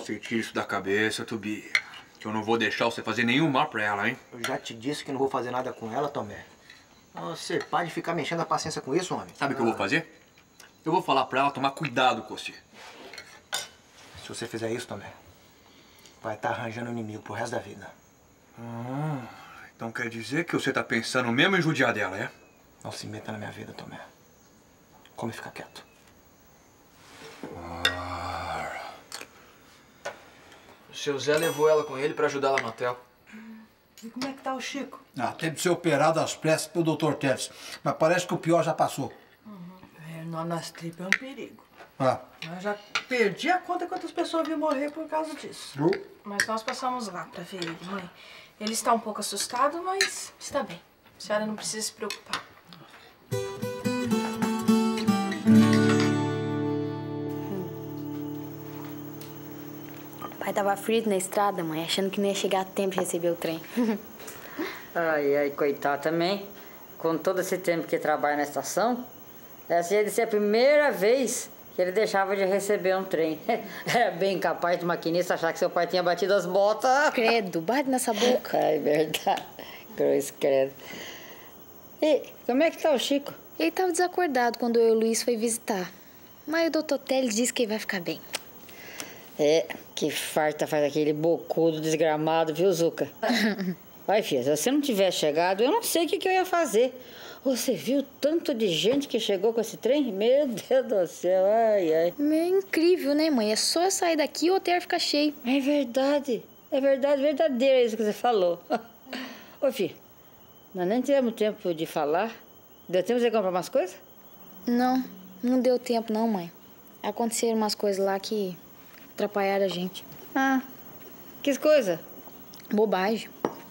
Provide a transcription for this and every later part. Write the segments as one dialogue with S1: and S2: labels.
S1: Você tira isso da cabeça, Tubi. Que eu não vou deixar você fazer nenhum mal pra ela, hein?
S2: Eu já te disse que não vou fazer nada com ela, Tomé. Você para de ficar mexendo a paciência com isso, homem.
S1: Sabe o que eu vou fazer? Eu vou falar pra ela tomar cuidado com você.
S2: Se você fizer isso, Tomé, vai estar arranjando inimigo pro resto da vida.
S1: Então quer dizer que você tá pensando mesmo em judiar dela, é?
S2: Não se meta na minha vida, Tomé. Come e fica quieto.
S3: O seu Zé levou ela com ele pra ajudar lá no hotel.
S4: E como é que tá o Chico?
S5: Teve de ser operado às pressas pelo Dr. Teves. Mas parece que o pior já passou.
S4: Nó nas tripas é um perigo.
S5: Ah.
S4: Eu já perdi a conta quantas pessoas vi morrer por causa disso.
S6: Mas nós passamos lá pra ver ele, mãe. Ele está um pouco assustado, mas está bem. A senhora não precisa se preocupar.
S7: O pai tava frito na estrada, mãe, achando que não ia chegar a tempo de receber o trem.
S8: Ai, coitado também. Com todo esse tempo que trabalha na estação, essa ia ser a primeira vez que ele deixava de receber um trem. Era bem capaz do maquinista achar que seu pai tinha batido as botas.
S7: Credo, bate nessa boca.
S8: É verdade. Cruz, credo. E como é que tá o Chico?
S7: Ele tava desacordado quando eu e o Luiz foi visitar. Mas o Dr. Teles disse que ele vai ficar bem.
S8: Que farta faz aquele bocudo desgramado, viu, Zuca? Vai, filha, se você não tivesse chegado, eu não sei o que eu ia fazer. Você viu tanto de gente que chegou com esse trem? Meu Deus do céu, ai.
S7: É incrível, né, mãe? É só eu sair daqui e o hotel ficar cheio.
S8: É verdade, verdadeiro isso que você falou. Ô, filha, nós nem tivemos tempo de falar. Deu tempo de você comprar umas coisas?
S7: Não deu tempo não, mãe. Aconteceram umas coisas lá que atrapalharam a gente.
S8: Que coisa?
S7: Bobagem.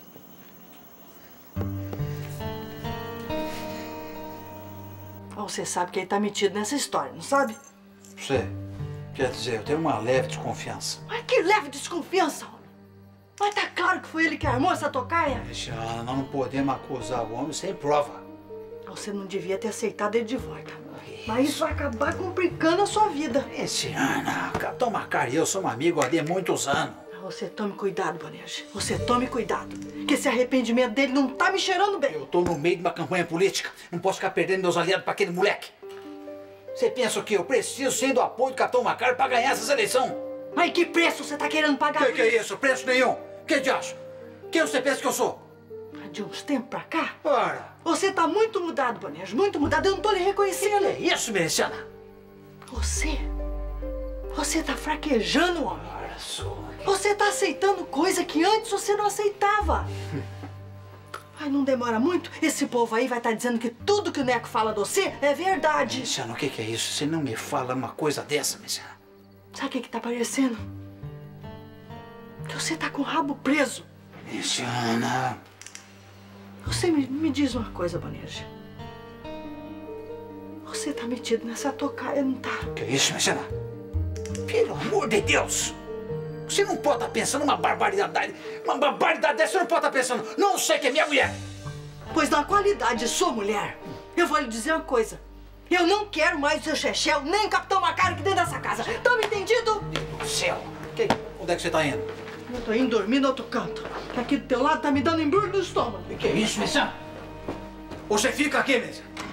S4: Você sabe que ele tá metido nessa história, não sabe?
S5: Você, quer dizer, eu tenho uma leve desconfiança.
S4: Mas que leve desconfiança, homem. Mas tá claro que foi ele que armou essa tocaia.
S5: Cristiana, nós não podemos acusar o homem sem prova.
S4: Você não devia ter aceitado ele de volta. Mas isso vai acabar complicando a sua vida.
S5: Cristiana, Capitão Macar e eu somos amigos há muitos anos.
S4: Você tome cuidado, Boneja. Você tome cuidado. Que esse arrependimento dele não tá me cheirando bem.
S5: Eu tô no meio de uma campanha política. Não posso ficar perdendo meus aliados pra aquele moleque. Você pensa o quê? Eu preciso ser do apoio do Capitão Macar pra ganhar essa eleição.
S4: Mas que preço você tá querendo pagar?
S5: Que é isso? Preço nenhum. Que de acho? Quem você pensa que eu sou?
S4: De uns tempos pra cá?
S5: Ora.
S4: Você tá muito mudado, Boneja. Muito mudado. Eu não tô lhe reconhecendo.
S5: Que é isso, Meliciana?
S4: Você tá fraquejando, homem.
S5: Ora, sou.
S4: Você tá aceitando coisa que antes você não aceitava. Mas não demora muito, esse povo aí vai estar dizendo que tudo que o Neco fala de você é verdade.
S5: Meliciana, o que é isso? Você não me fala uma coisa dessa, Meliciana.
S4: Sabe o que tá parecendo? Que você tá com o rabo preso.
S5: Meliciana.
S4: Você me diz uma coisa, Boneja. Você tá metido nessa tocaia, não tá?
S5: Que é isso, Meliciana? Pelo amor de Deus! Você não pode estar pensando uma barbaridade dessa, você não pode estar pensando, não sei que é minha mulher.
S4: Pois na qualidade de sua mulher, eu vou lhe dizer uma coisa. Eu não quero mais o seu Chechel, nem o Capitão Macar aqui dentro dessa casa. Tá me entendido?
S5: Meu Deus do céu. Onde é que você tá indo?
S4: Eu tô indo dormir no outro canto. Que aqui do teu lado tá me dando embrulho no estômago.
S5: Que é isso, Meliciana? Você fica aqui, Meliciana.